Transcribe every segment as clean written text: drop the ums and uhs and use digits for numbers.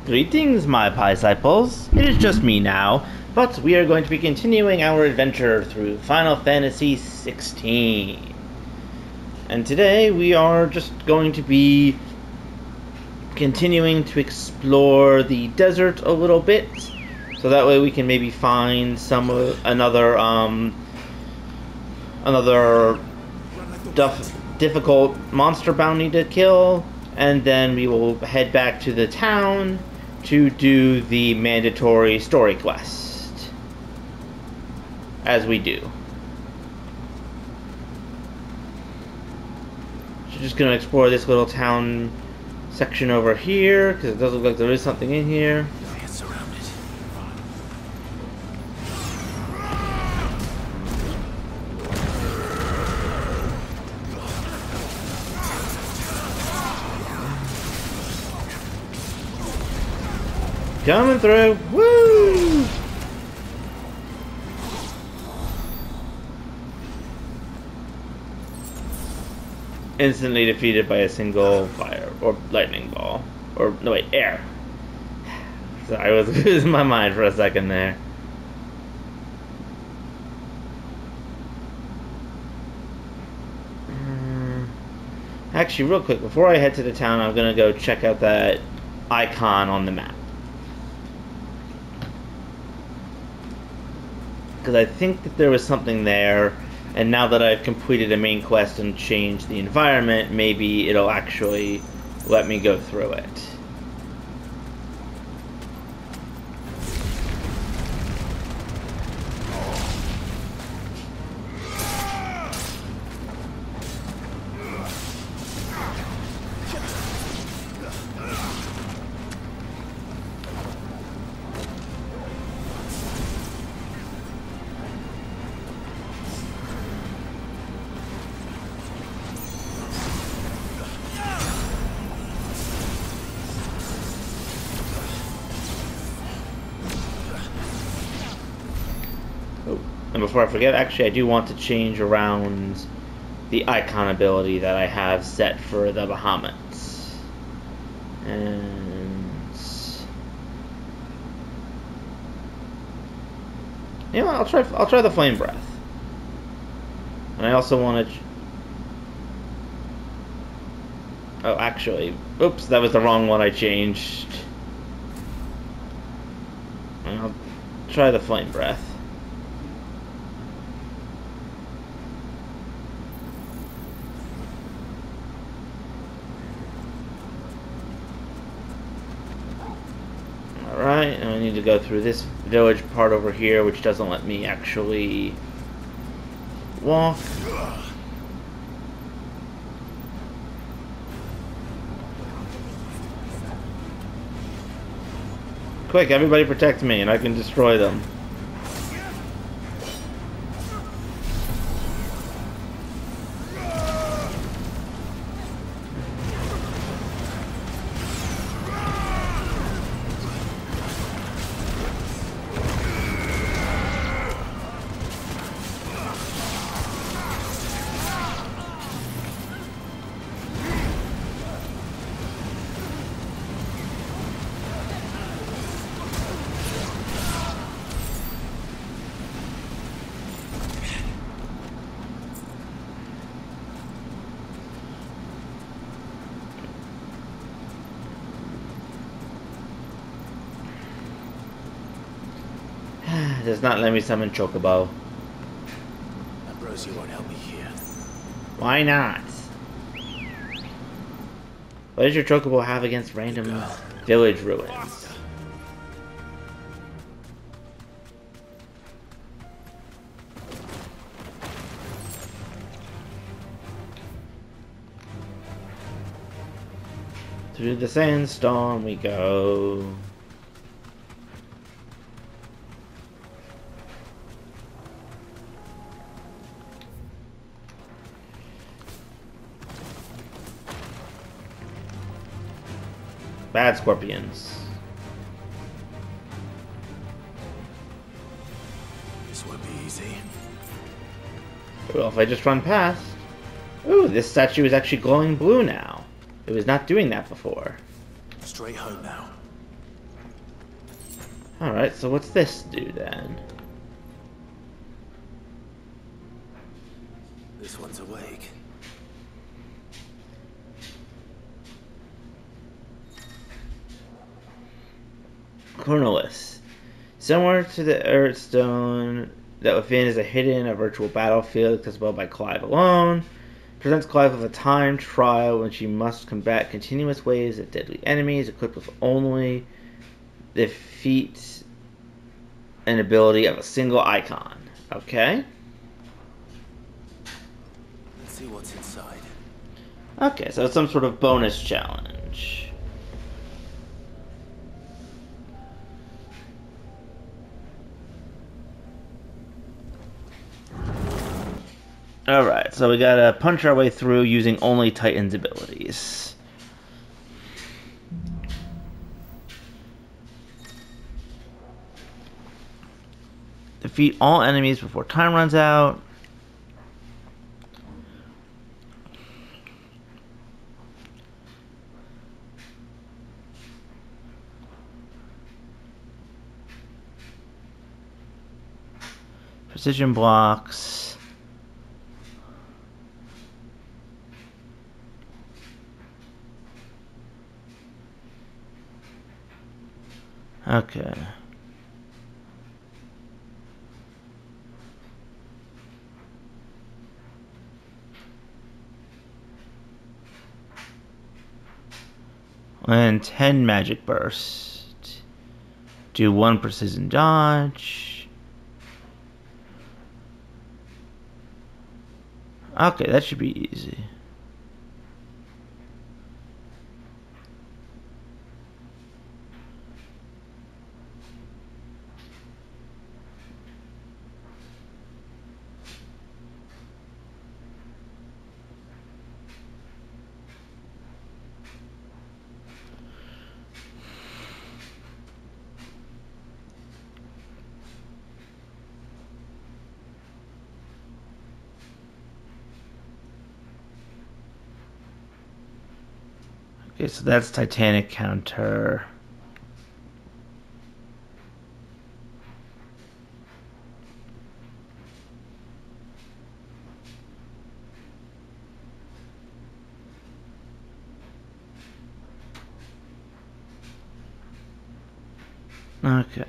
Greetings, my disciples. It is just me now, but we are going to be continuing our adventure through Final Fantasy XVI. And today we are just going to be continuing to explore the desert a little bit, so that way we can maybe find another difficult monster bounty to kill, and then we will head back to the town to do the mandatory story quest, as we do. So just gonna explore this little town section over here, because it does look like there is something in here. Coming through! Woo! Instantly defeated by a single fire or lightning ball. Or no wait, air. Sorry, I was losing my mind for a second there. Actually, real quick, before I head to the town, I'm gonna go check out that icon on the map. Because I think that there was something there, and now that I've completed a main quest and changed the environment, maybe it'll actually let me go through it. And before I forget, actually I do want to change around the icon ability that I have set for the Bahamut. And you know, I'll try the flame breath. And I also want to oh, actually, oops, that was the wrong one I changed. And I'll try the flame breath. Alright, and I need to go through this village part over here, which doesn't let me actually walk. Quick, everybody protect me and I can destroy them. It does not let me summon Chocobo. Ambrosia won't help me here. Why not? What does your Chocobo have against random village ruins? Through the sandstorm we go. Bad scorpions. This won't be easy. Well, if I just run past. Ooh, this statue is actually glowing blue now. It was not doing that before. Straight home now. Alright, so what's this do then? This one's awake. Chronolis. Similar to the Earthstone, that within is a virtual battlefield accessible by Clive alone. Presents Clive with a time trial when she must combat continuous waves of deadly enemies equipped with only the feat and ability of a single icon. Okay. Let's see what's inside. Okay, so it's some sort of bonus challenge. Alright, so we gotta punch our way through using only Titan's abilities. Defeat all enemies before time runs out. Precision blocks. Okay. And 10 magic burst. Do 1 precision dodge. Okay, that should be easy. Okay, so that's Titanic counter. Okay.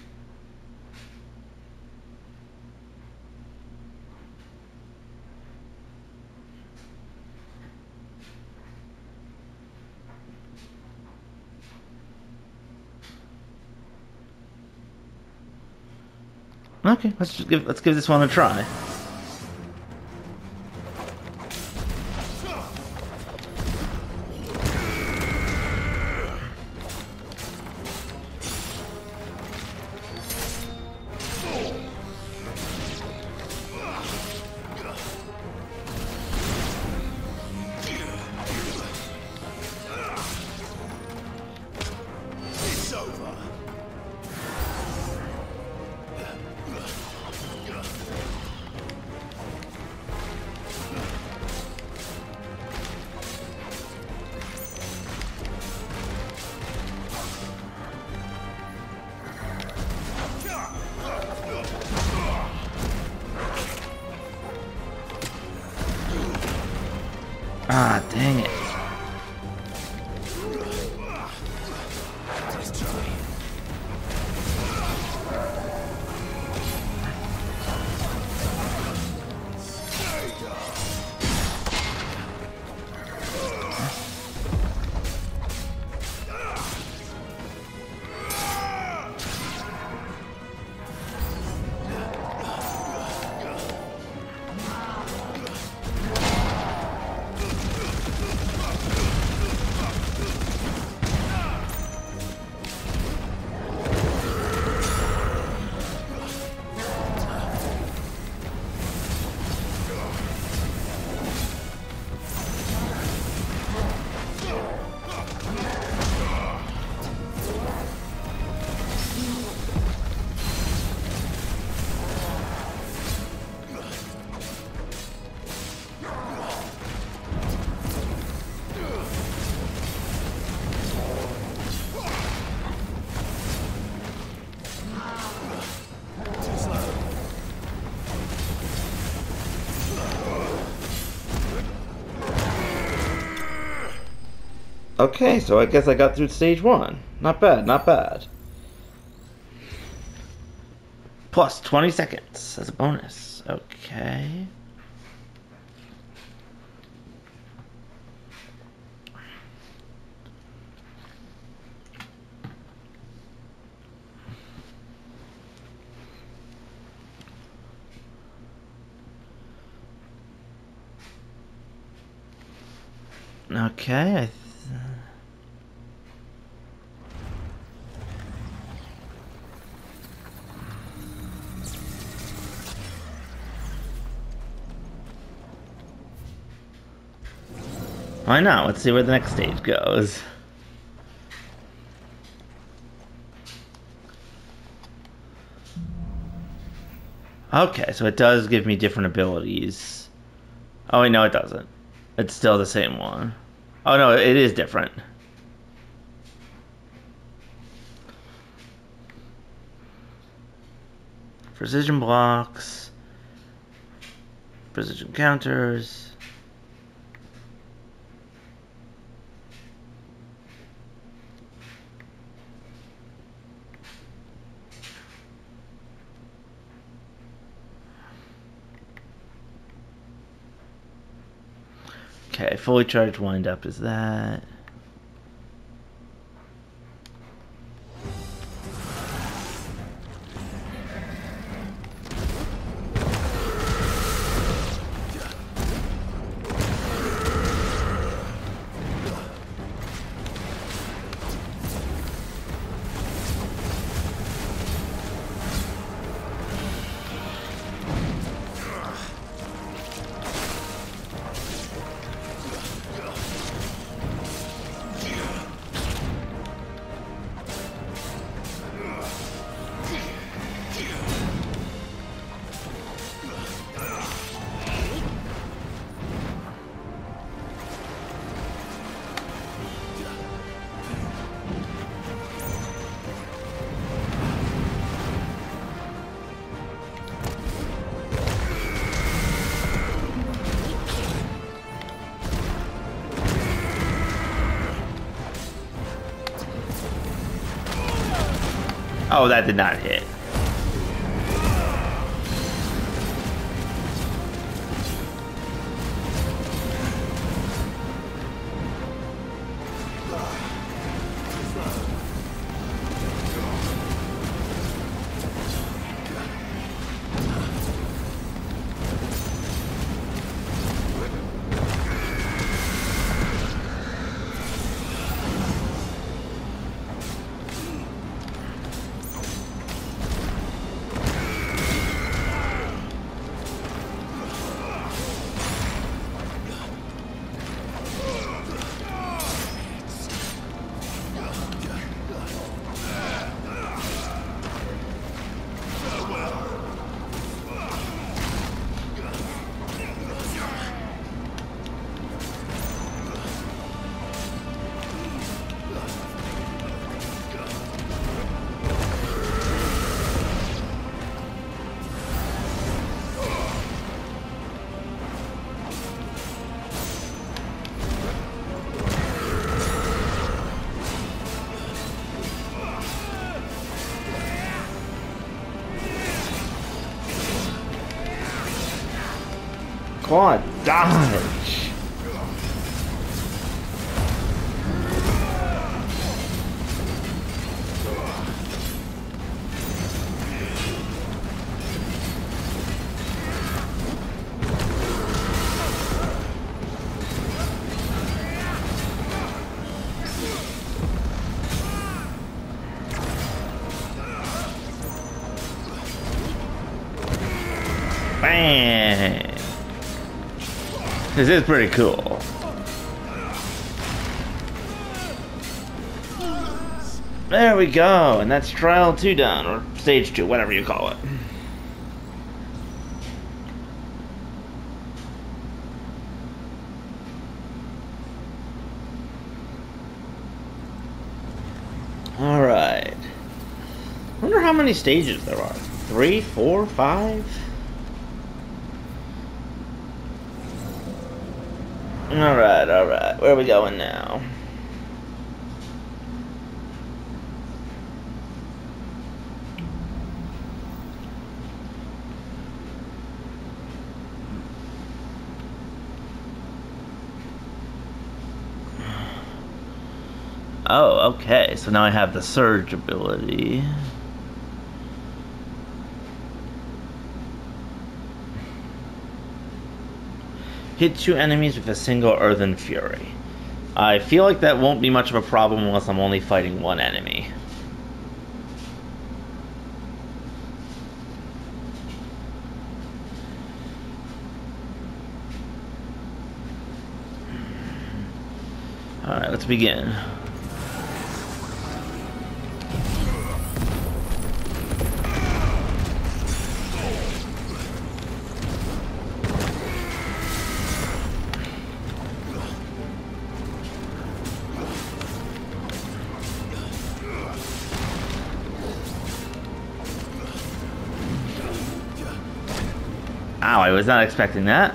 Okay, let's give this one a try. It's over. Okay, so I guess I got through stage 1. Not bad, not bad. Plus 20 seconds as a bonus. Okay. Okay, why not? Let's see where the next stage goes. Okay, so it does give me different abilities. Oh wait, no it doesn't. It's still the same one. Oh no, it is different. Precision blocks. Precision counters. Okay, fully charged wind up is that. Oh, that did not hit. Quad dodge. Bang. This is pretty cool. There we go, and that's trial 2 done, or stage 2, whatever you call it. Alright. Wonder how many stages there are. 3, 4, 5? Alright, alright. Where are we going now? Oh, okay. So now I have the surge ability. Hit 2 enemies with a single Earthen Fury. I feel like that won't be much of a problem unless I'm only fighting one enemy. Alright, let's begin. Ow, I was not expecting that.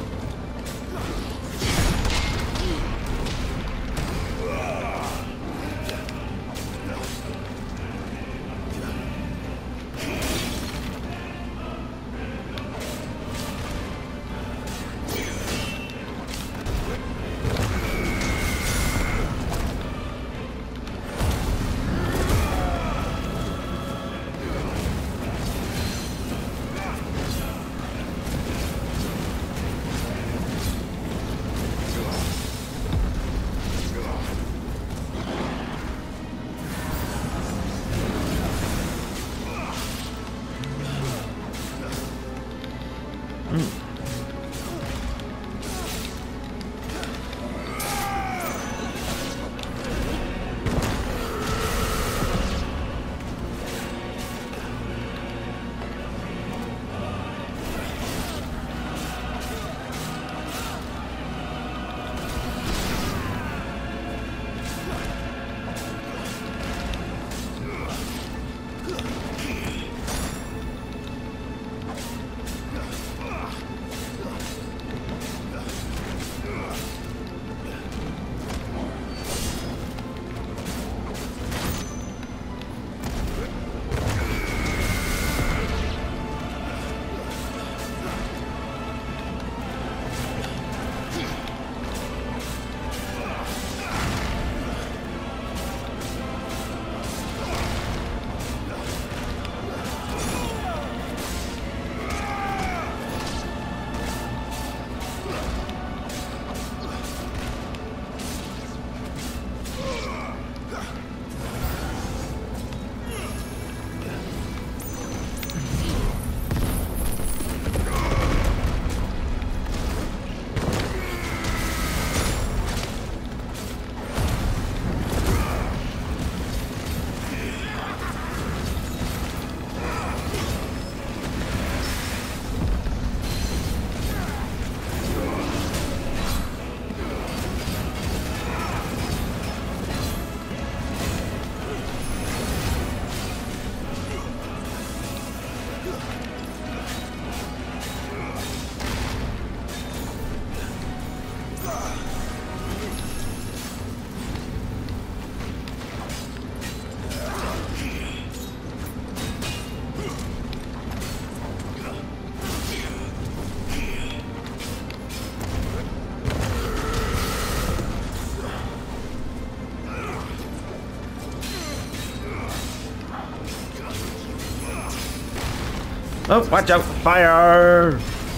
Oh, watch out! Fire!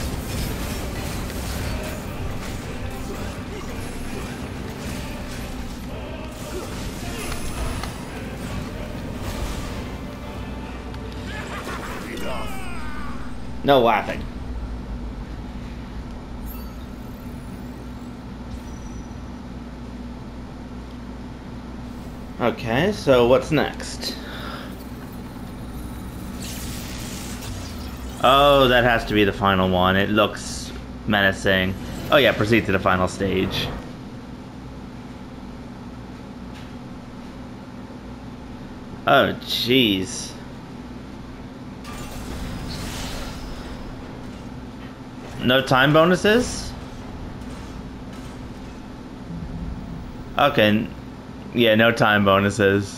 No laughing. Okay, so what's next? Oh, that has to be the final one. It looks menacing. Oh yeah, proceed to the final stage. Oh, jeez. No time bonuses? Okay. Yeah, no time bonuses.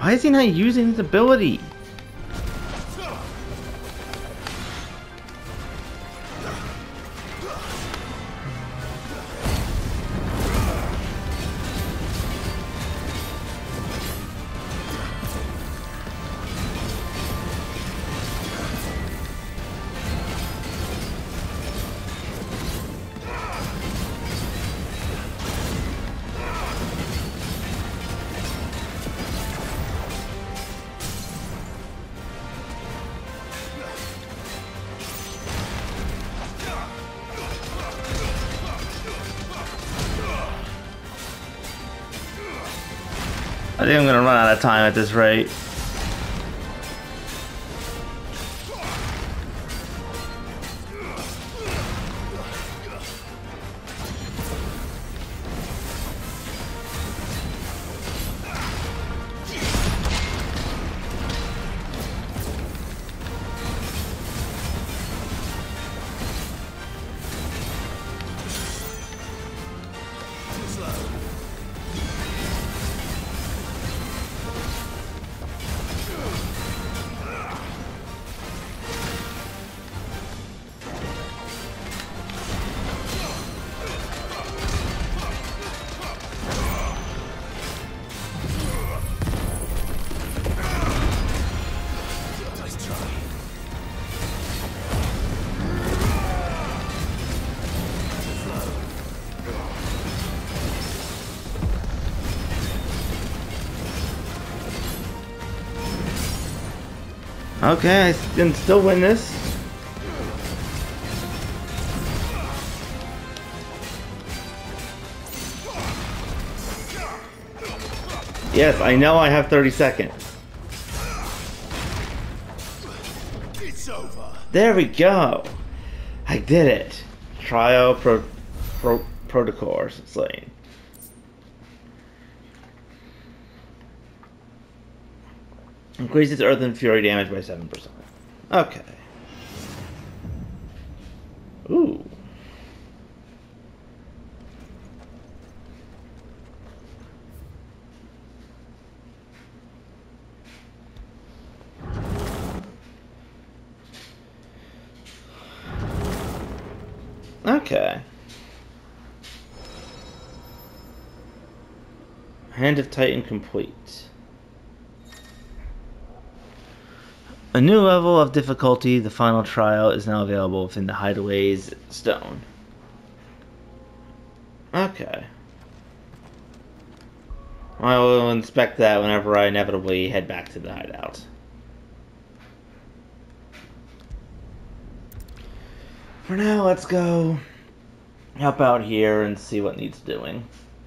Why is he not using his ability? I think I'm gonna run out of time at this rate. Okay, I can still win this. Yes, I know I have 30 seconds. It's over. There we go. I did it. Protocol slain. Increases Earth and Fury damage by 7%. Okay. Ooh. Okay. Hand of Titan complete. A new level of difficulty, the final trial, is now available within the Hideaway's stone. Okay. I will inspect that whenever I inevitably head back to the hideout. For now, let's go help out here and see what needs doing.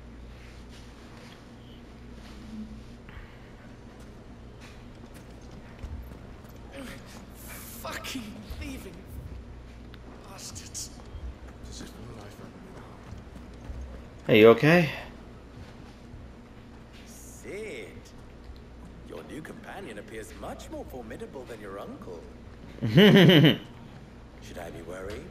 Fucking thieving bastards. This is my life. Hey, you okay? Sid, your new companion appears much more formidable than your uncle. Should I be worried?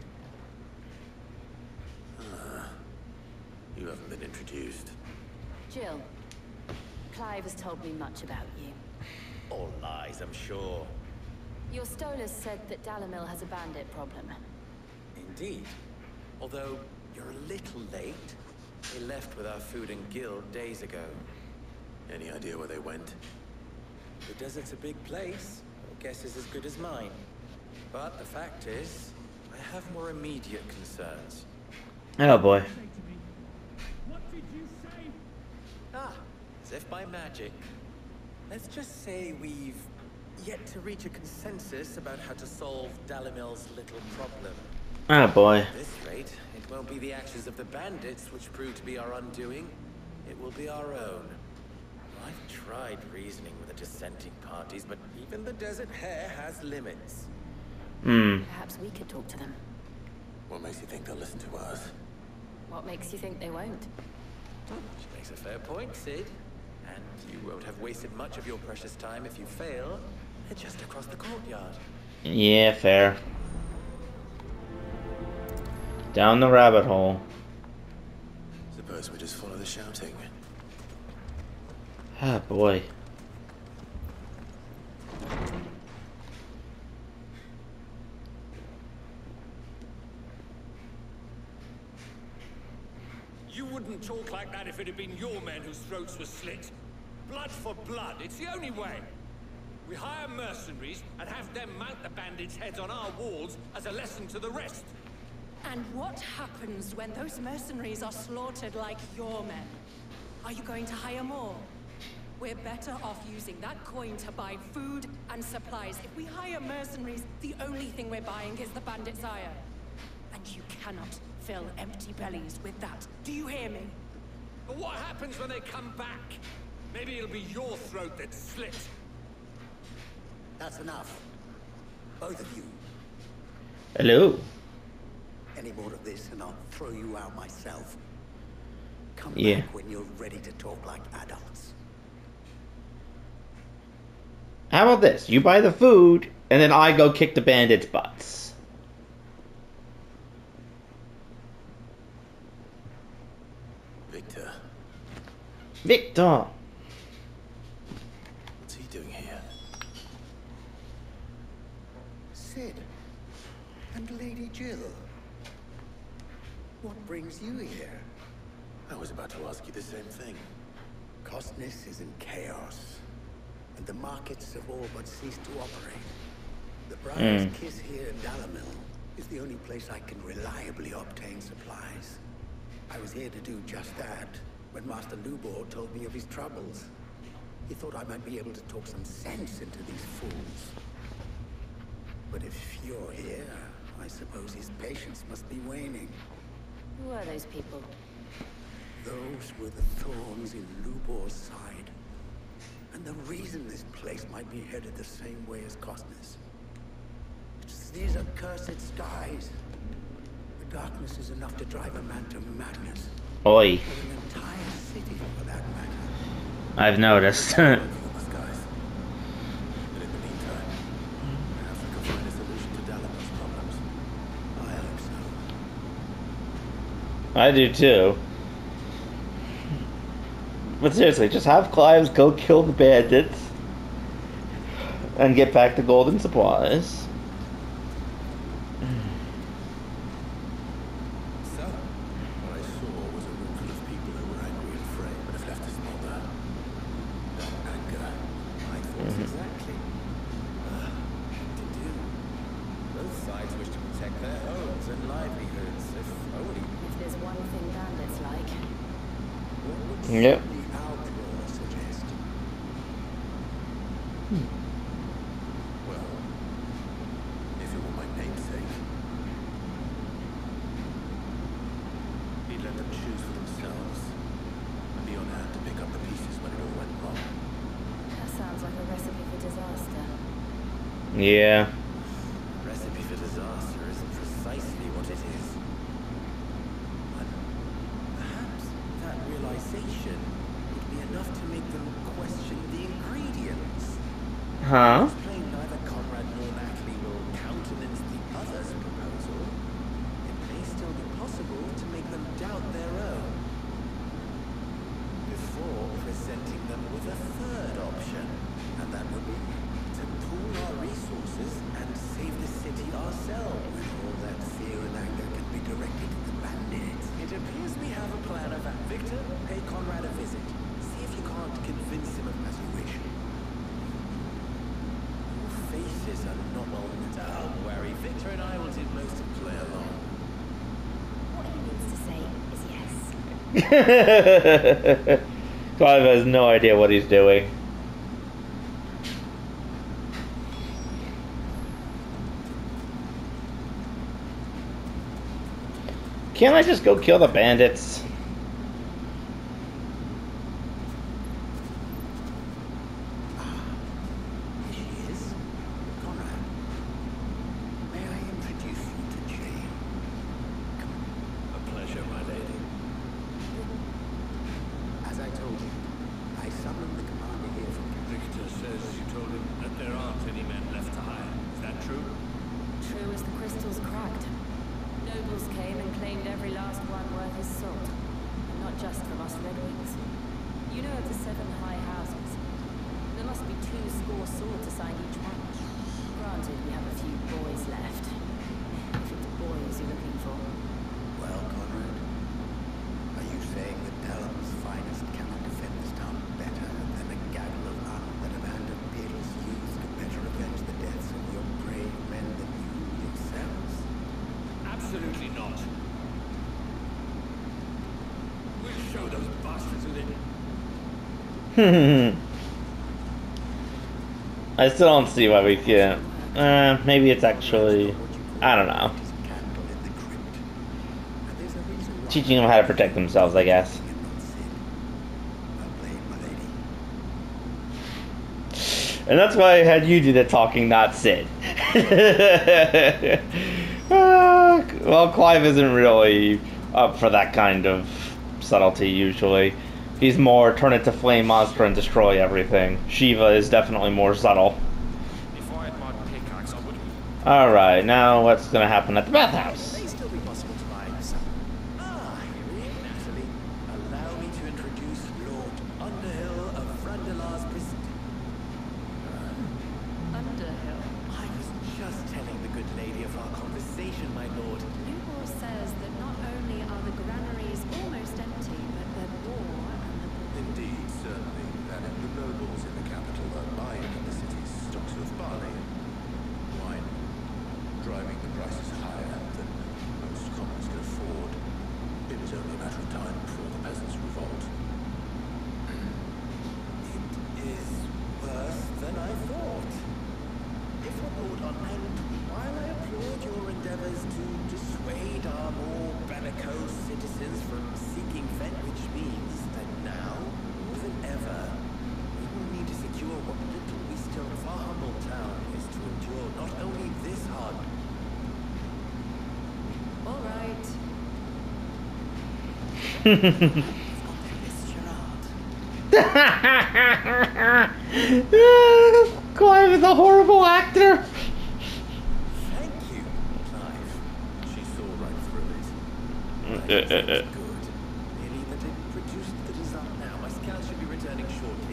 You haven't been introduced. Jill, Clive has told me much about you. All lies, I'm sure. Your Stolas said that Dalamil has a bandit problem. Indeed. Although, you're a little late. They left with our food and guild days ago. Any idea where they went? The desert's a big place. Your guess is as good as mine. But the fact is, I have more immediate concerns. Oh boy. What did you say? Ah, as if by magic. Let's just say we've yet to reach a consensus about how to solve Dalamil's little problem. Oh boy. At this rate, it won't be the actions of the bandits which prove to be our undoing. It will be our own. I've tried reasoning with the dissenting parties, but even the Desert Hare has limits. Perhaps we could talk to them. What makes you think they'll listen to us? What makes you think they won't? She makes a fair point, Sid. And you won't have wasted much of your precious time if you fail. They're just across the courtyard. Yeah, fair. Down the rabbit hole. Suppose we just follow the shouting. Ah, boy. You wouldn't talk like that if it had been your men whose throats were slit. Blood for blood, it's the only way. We hire mercenaries and have them mount the bandits' heads on our walls as a lesson to the rest. And what happens when those mercenaries are slaughtered like your men? Are you going to hire more? We're better off using that coin to buy food and supplies. If we hire mercenaries, the only thing we're buying is the bandits' ire. And you cannot fill empty bellies with that. Do you hear me? But what happens when they come back? Maybe it'll be your throat that's slit. That's enough. Both of you. Hello. Any more of this and I'll throw you out myself. Come Yeah. back when you're ready to talk like adults. How about this? You buy the food, and then I go kick the bandits' butts. Victor, Victor! what's he doing here? Sid. And Lady Jill. What brings you here? I was about to ask you the same thing. Costness is in chaos. And the markets have all but ceased to operate. The Briar's Kiss here in Dalamil is the only place I can reliably obtain supplies. I was here to do just that when Master Lubor told me of his troubles. He thought I might be able to talk some sense into these fools. But if you're here, I suppose his patience must be waning. Who are those people? Those were the thorns in Lubor's side. And the reason this place might be headed the same way as Costness. It's these accursed skies. The darkness is enough to drive a man to madness. Oi. Or an entire city, for that matter. I've noticed. Those guys. But in the meantime, perhaps we can find a solution to Dalamil's problems. I hope so. I do too. But seriously, just have Clives go kill the bandits and get back the golden supplies. So, what I saw was a room full of people who were angry and afraid, but have left us smolder. That anger, my thoughts exactly. What to do? Both sides wish to protect their homes and livelihoods, if only. If there's one thing bandits like. What would Yep. the outlaw suggest? Well, if it were my namesake, he'd let them choose for themselves and be on hand to pick up the pieces when it all went wrong. That sounds like a recipe for disaster. Yeah. Recipe for disaster is precisely what it is. But perhaps that realization would be enough to make them question the ingredients. Huh? It's plain neither Conrad nor Natalie will countenance the other's proposal. It may still be possible to make them doubt their own. Before presenting them with a third option, and that would be to pool our resources and save the city ourselves. When all that fear and anger can be directed at the bandits. It appears we have a plan of that. Victor, pay Conrad a visit. See if you can't convince him of as you wish. Your faces are not on. Don't worry, Victor and I will do most of play along. What he needs to say is yes. Clive has no idea what he's doing. Can't I just go kill the bandits? Here she is. Conrad. May I introduce you to Jane? A pleasure, my lady. As I told you, I summoned the commander here from Victor says you told him that there aren't any men left to hire. Is that true? True as the crystals cracked. Nobles came and claimed every last one worth his salt. And not just from us Redwings. You know of the 7 high houses. There must be 2 score swords assigned each one. Granted, we have a few boys left. If it's boys you're looking for. Well, Conrad, are you I still don't see why we can't. Maybe it's actually, I don't know. Teaching them how to protect themselves, I guess. And that's why I had you do the talking, not Sid. Well, Clive isn't really up for that kind of subtlety, usually. He's more turn it to flame monster and destroy everything. Shiva is definitely more subtle. If I had my pickaxe, I would have... Alright, now what's gonna happen at the bathhouse? May still be possible to buy some. Here Natalie. Allow me to introduce Lord Underhill of Frandelar's Prison. Underhill. I was just telling the good lady of our conversation, my lord. Newport says that not only are the granaries almost empty, but they're poor and the Indeed, certainly. That the nobles in the capital are buying the city's stocks of barley and wine, driving the prices higher than most commoners can afford. It is only a matter of time before the peasants revolt. It is worse than I thought. If what Lord and while I applaud your endeavors to dissuade our more bellicose citizens from seeking fen, which means that now, more than ever, we will need to secure what little we still of our humble town is to endure not only this hard. all right. Clive is a horrible actor. Thank you, Clive. She saw right through it. Good. Nearly that it produced the result now. My scout should be returning shortly.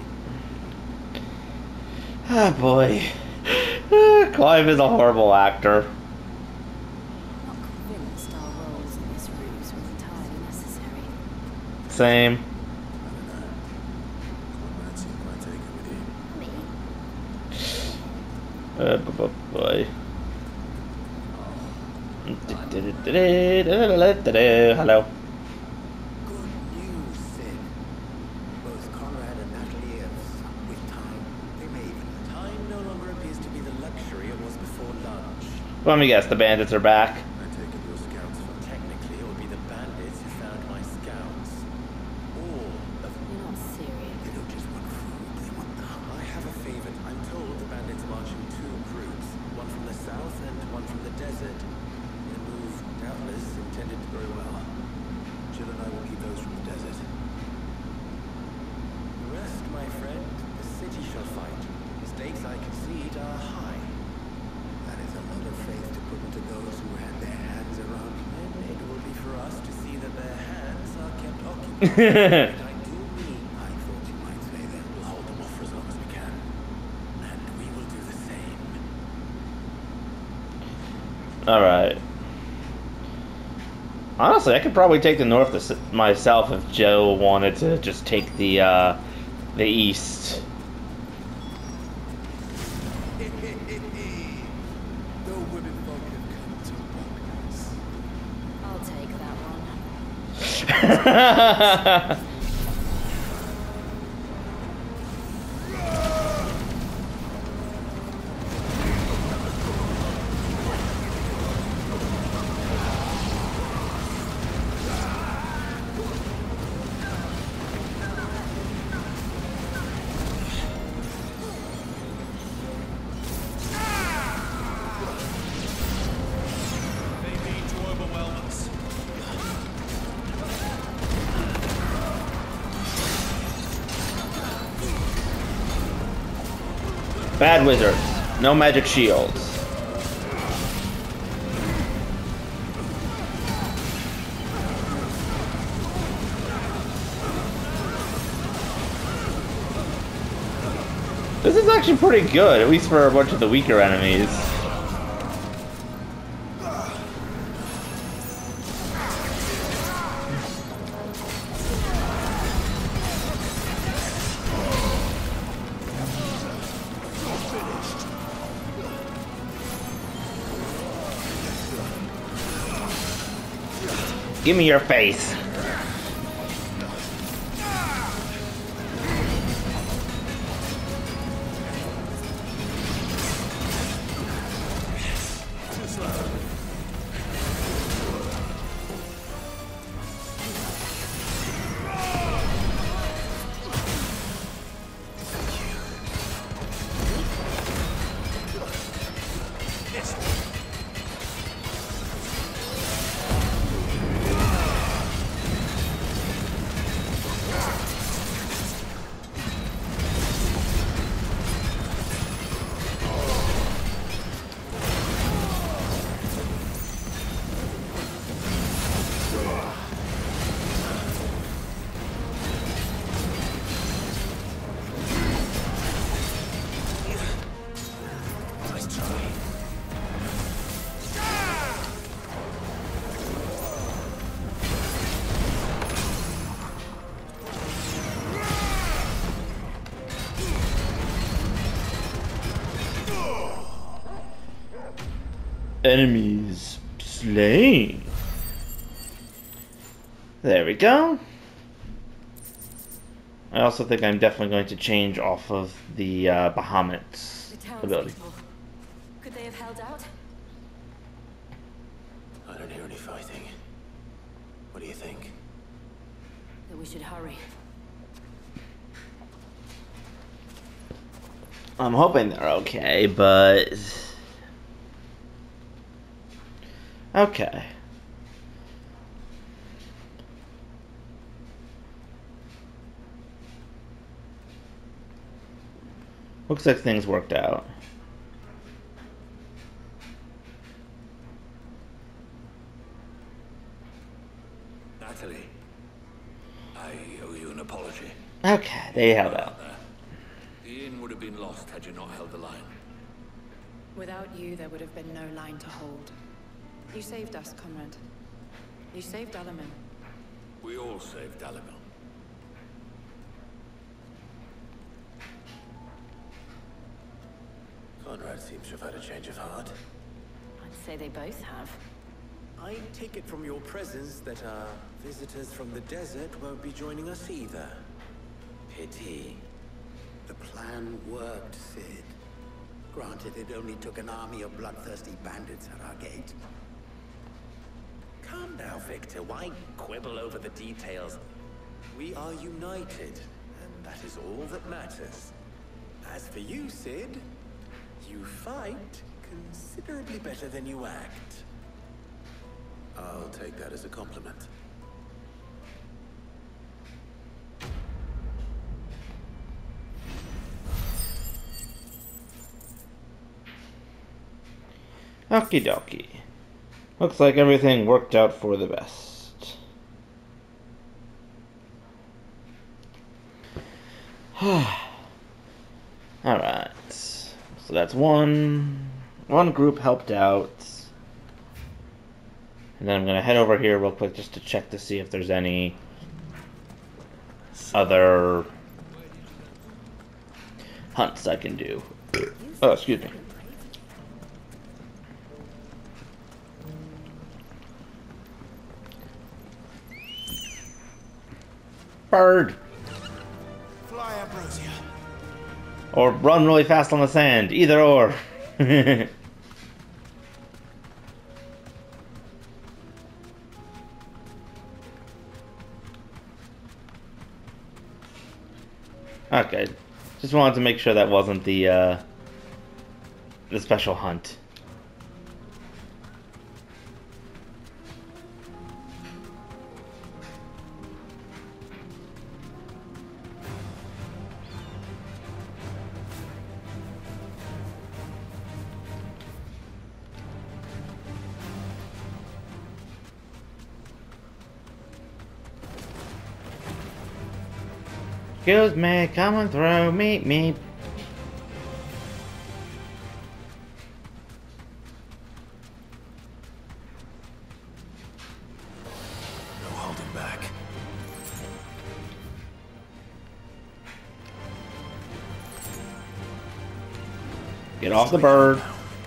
Oh boy. Clive is a horrible actor. I'm not convinced our roles in this ruse were entirely necessary. Same. Boy. Hello. Good news, Sid. Both Conrad and Natalie have supped with time. They may even... Time no longer appears to be the luxury it was before lunch. Let me guess, the bandits are back. I take it your scouts for Technically, it would be the bandits who found my scouts. All of them. You're not serious. They don't just want food, they want the hunger. I have a favorite. I'm told the bandits march in two groups, one from the south and one from the desert. A move doubtless intended very well. Jill and I will keep those from the desert. The rest, my friend, the city shall fight. The stakes I concede are high. That is a lot of faith to put into those who had their hands around you. And it will be for us to see that their hands are kept occupied. And I do mean I thought you might say that. we'll hold them off for as long as we can. And we will do the same. Alright. Honestly, I could probably take the north myself if Joe wanted to just take the east. The women folk have come to mock us. I'll take that one. They need to overwhelm us. Bad wizards. No magic shields. This is actually pretty good, at least for a bunch of the weaker enemies. Give me your face. Enemies slain. There we go. I also think I'm definitely going to change off of the Bahamut's ability. townspeople. Could they have held out? I don't hear any fighting. What do you think? That we should hurry. I'm hoping they're okay, but... Okay. Looks like things worked out. Natalie, I owe you an apology. Okay, they held out. The inn would have been lost had you not held the line. Without you, there would have been no line to hold. You saved us, comrade. You saved Alamin. We all saved Dalamil. Conrad seems to have had a change of heart. I'd say they both have. I take it from your presence that our visitors from the desert won't be joining us either. Pity. The plan worked, Sid. Granted, it only took an army of bloodthirsty bandits at our gate. Calm down, Victor. Why quibble over the details? We are united, and that is all that matters. As for you, Sid, you fight considerably better than you act. I'll take that as a compliment. Okie dokie. Looks like everything worked out for the best. Alright. So that's one group helped out. And then I'm gonna head over here real quick just to check to see if there's any other hunts I can do. Oh, excuse me. Bird! Fly, Ambrosia. Or run really fast on the sand. Either or. Okay. Just wanted to make sure that wasn't the special hunt. Excuse me, coming through, meet me. No holding back. Get off the bird.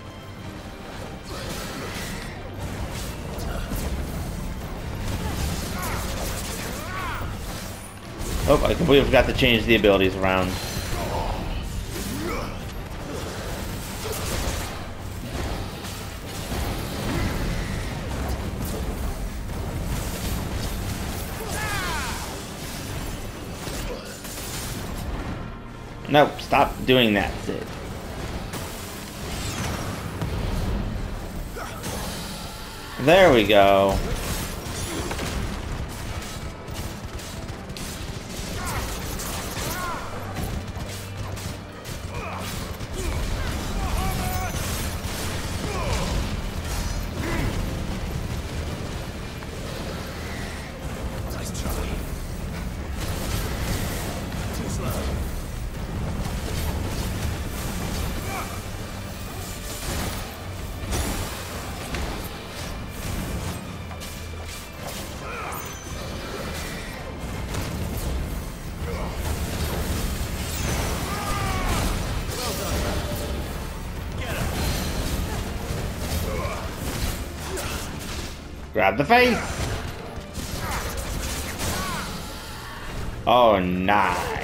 Oh, I completely forgot to change the abilities around. No, stop doing that, Sid. There we go. Grab the face! Oh, nice.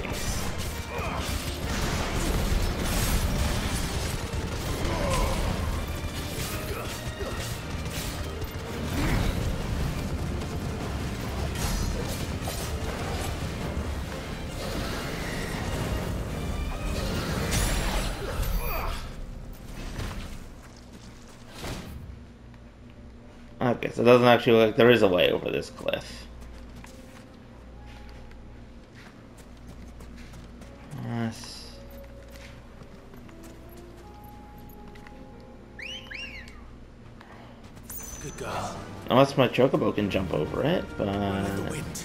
Okay, so it doesn't actually look like there is a way over this cliff. Yes. Good girl. Unless my chocobo can jump over it, but... The wind.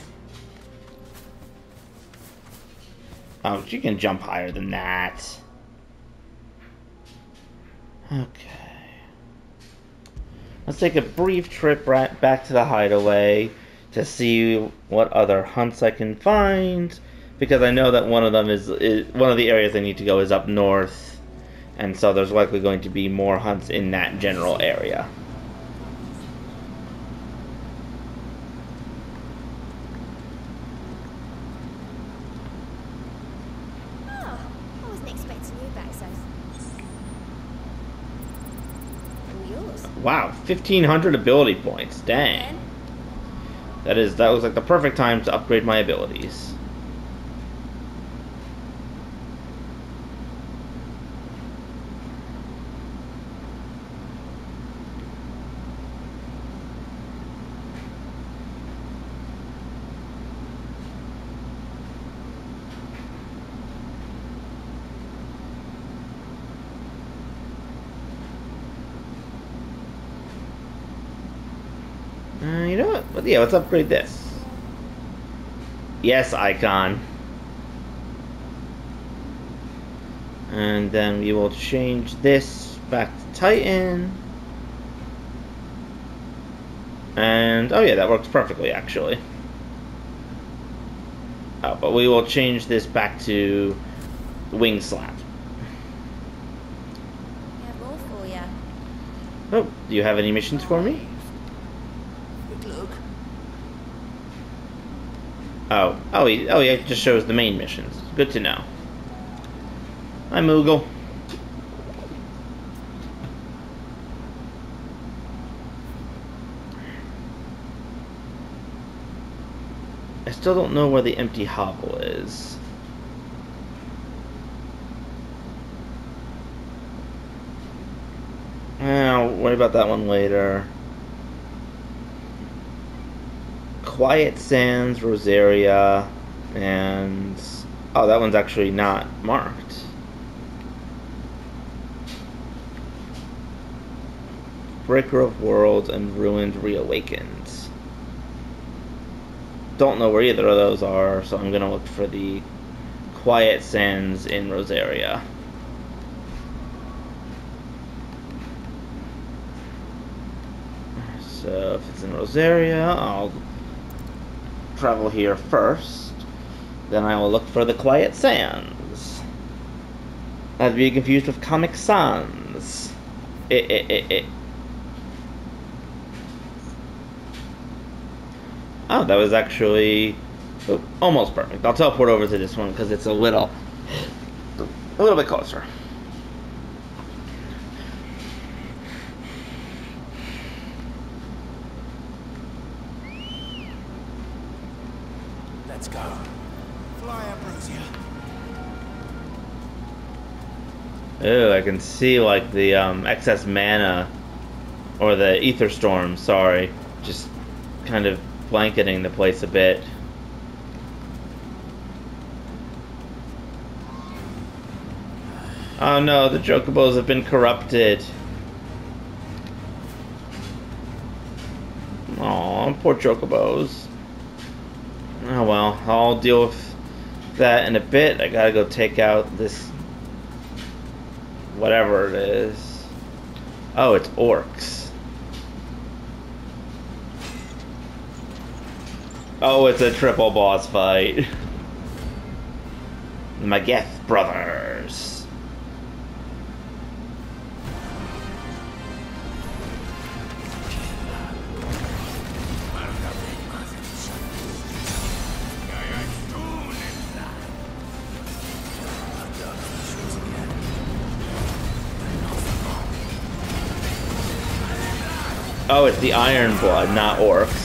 Oh, she can jump higher than that. Okay. Let's take a brief trip right back to the hideaway to see what other hunts I can find, because I know that one of them is one of the areas I need to go is up north, and so there's likely going to be more hunts in that general area. Oh, I wasn't expecting you back so. And yours. Wow, 1,500 ability points. Dang. That was like the perfect time to upgrade my abilities. You know what? But yeah, let's upgrade this. Yes, icon. And then we will change this back to Titan. And, oh yeah, that works perfectly, actually. Oh, but we will change this back to Wing Slap. I have more for you. Oh, do you have any missions for me? Look. Oh, yeah, it just shows the main missions. Good to know. Hi, Moogle. I still don't know where the empty hovel is. I'll worry about that one later. Quiet Sands, Rosaria, and... oh, that one's actually not marked. Breaker of Worlds and Ruined Reawakened. Don't know where either of those are, so I'm gonna look for the Quiet Sands in Rosaria. So if it's in Rosaria, I'll travel here first. Then I will look for the Quiet Sands. Not to be confused with Comic Sans. Oh, that was actually almost perfect. I'll teleport over to this one because it's a little bit closer. Let's go. Fly up, Rosia. Oh, I can see like the excess mana, or the ether storm, sorry, just kind of blanketing the place a bit. Oh no, the chocobos have been corrupted. Aw, poor chocobos. Oh well, I'll deal with that in a bit. I gotta go take out this... whatever it is. Oh, it's orcs. Oh, it's a triple boss fight. The Mageth brothers. Oh, it's the Iron Blood, not orcs.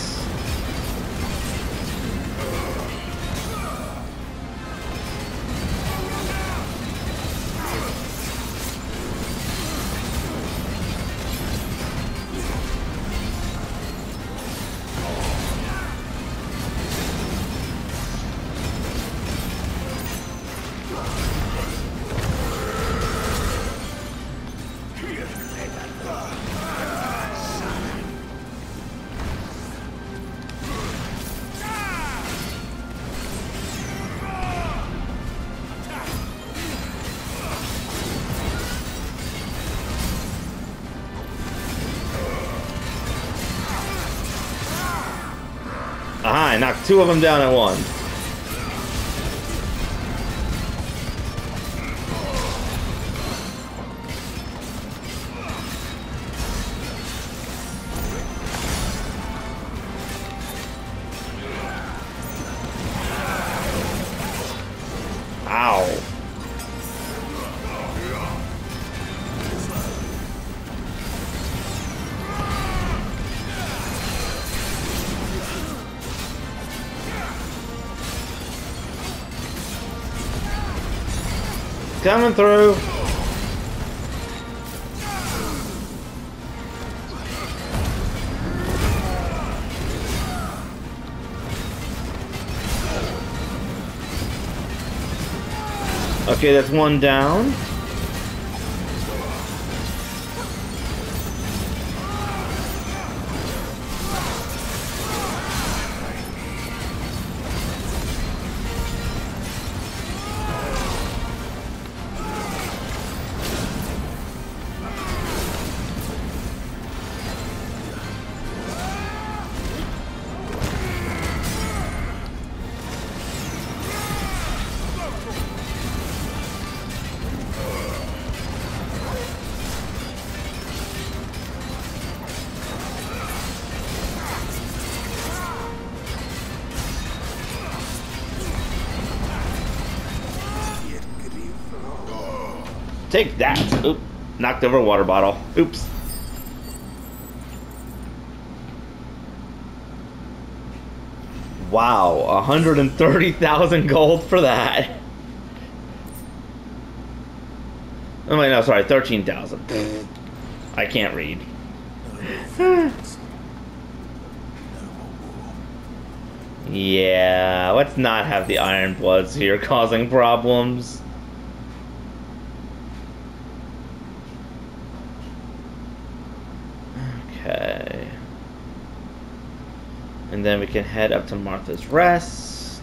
Aha, I knocked two of them down at once. Ow. Coming through. Okay, that's one down. Take that! Oop. Knocked over a water bottle. Oops. Wow, 130,000 gold for that. Oh wait, no, sorry, 13,000. I can't read. Yeah, let's not have the Iron Bloods here causing problems. Okay. And then we can head up to Martha's Rest.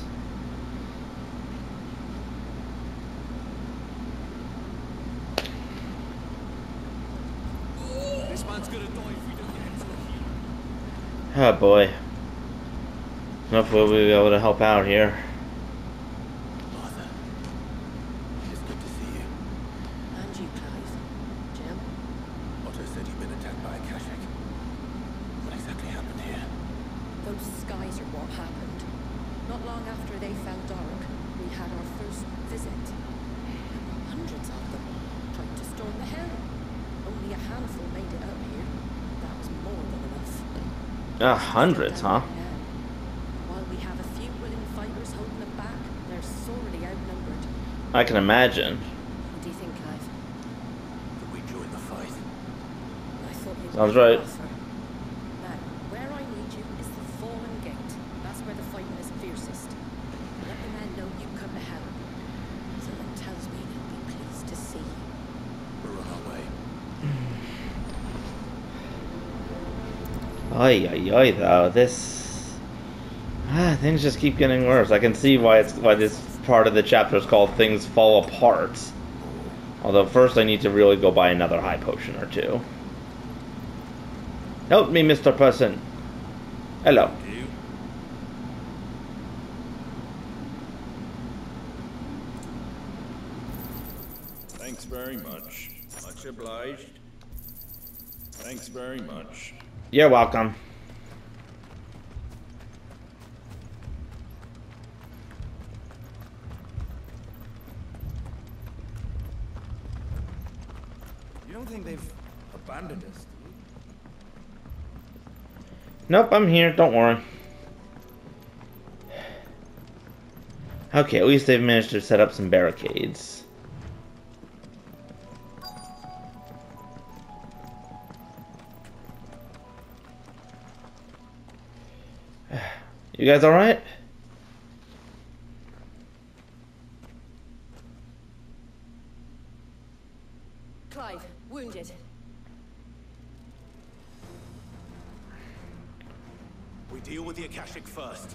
This man's gonna die if we don't get him to a Oh healer. boy. Hopefully we'll be able to help out here. Martha, it's good to see you. And you, Clive. Jim? Otto said you'd been attacked by a Kashik. What exactly happened here? Those skies are what happened. Not long after they fell dark, we had our first visit. There were hundreds of them, trying to storm the hill. Only a handful made it up here. That was more than enough. Hundreds, huh? Now, while we have a few willing fighters holding them back, they're sorely outnumbered. I can imagine. What do you think, Clive? That we join the fight. I thought you'd Sounds make an right. offer. Now, where I need you is the Fallen Gate. That's where the fighting is fiercest. Let the men know you come to help. Someone tells me they'll be pleased to see you. We're on our way. Ay, ay, ay, though. This... things just keep getting worse. I can see why this part of the chapter is called Things Fall Apart. Although first I need to really go buy another high potion or two. Help me, Mr. Person. Hello. You? Thanks very much. Much obliged. Thanks very much. You're welcome. You don't think they've abandoned us, do Nope, I'm here. Don't worry. Okay, at least they've managed to set up some barricades. You guys alright? Clive, wounded. We deal with the Akashic first.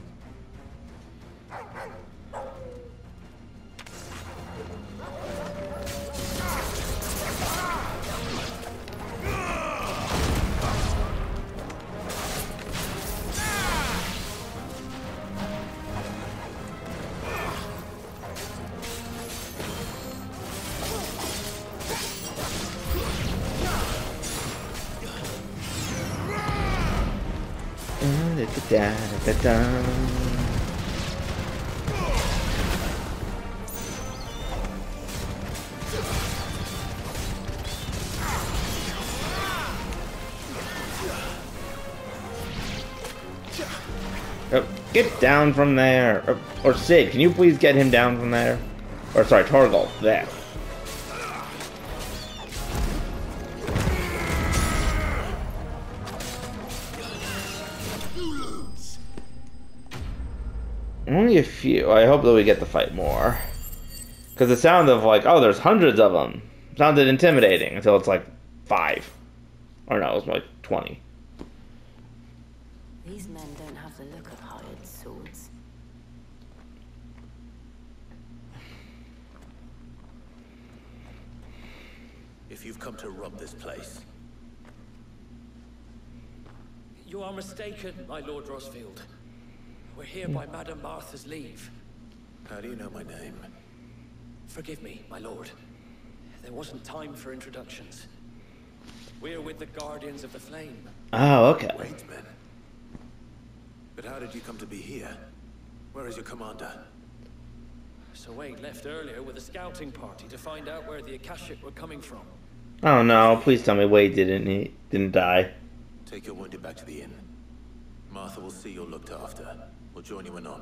Oh, get down from there. Or Sid, can you please get him down from there? Or sorry, Torgal, there. Only a few. I hope that we get to fight more. Because the sound of like, oh, there's hundreds of them sounded intimidating until it's like 5. Or no, it was like 20. These men don't have the look of hired swords. If you've come to rob this place, You are mistaken, my Lord Rosfield. We're here by Madame Martha's leave. how do you know my name? Forgive me, my lord. There wasn't time for introductions. We're with the Guardians of the Flame. Oh, okay. Wainsmen. But how did you come to be here? Where is your commander? Sir Wade left earlier with a scouting party to find out where the Akashic were coming from. Oh no, please tell me Wade didn't die. Take your wounded back to the inn. Martha will see you're looked after. We'll join you anon.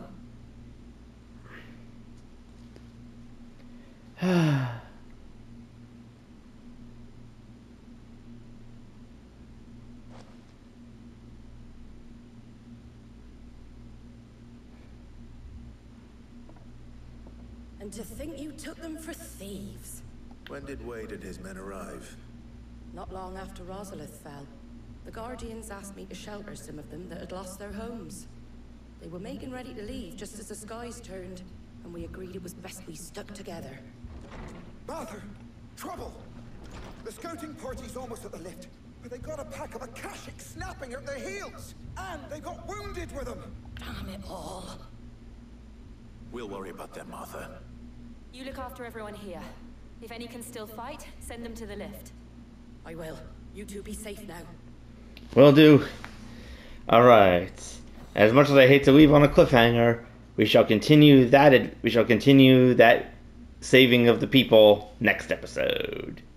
And to think you took them for thieves. When did Wade and his men arrive? Not long after Rosalith fell, the Guardians asked me to shelter some of them that had lost their homes. They were making ready to leave just as the skies turned, and we agreed it was best we stuck together. Martha! Trouble! The scouting party's almost at the lift, but they got a pack of Akashic snapping at their heels! And they got wounded with them! Damn it all. We'll worry about them, Martha. You look after everyone here. If any can still fight, send them to the lift. I will. You two be safe now. Will do. Alright. As much as I hate to leave on a cliffhanger, we shall continue that saving of the people next episode.